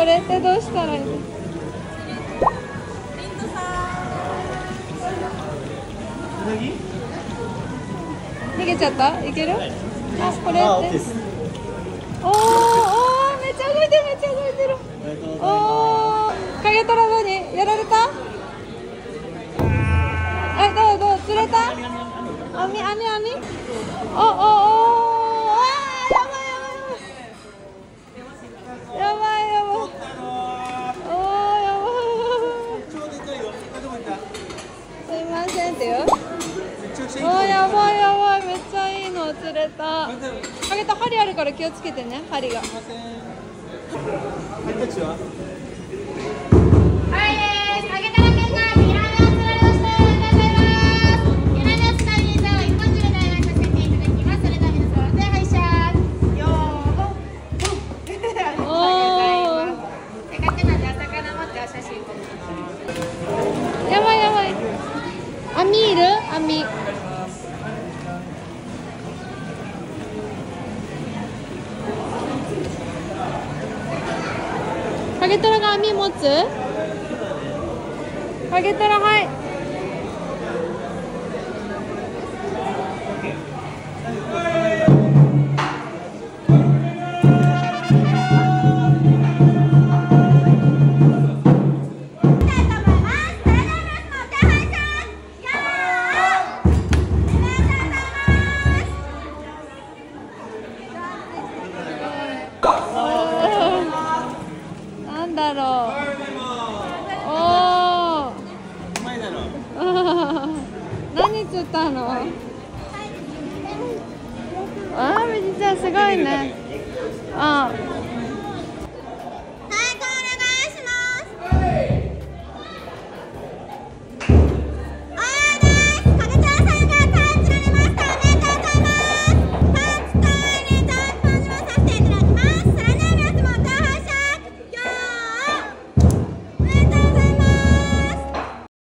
これってどうしたらいいの？逃げちゃった？いける？あ、これって。おー、めっちゃ動いてる、めっちゃ動いてる。おー、影虎何？やられた？どう釣れた？網。お、あー、やばい。おー、やばい。すいませんってよ。おー、やばい、めっちゃいいの釣れた。影と針あるから気をつけてね、針が。やばい。網いる？網。影虎が網持つ？影虎、はい。なんだろう。おー。何釣ったの？あー、みじちゃんすごいね。あー。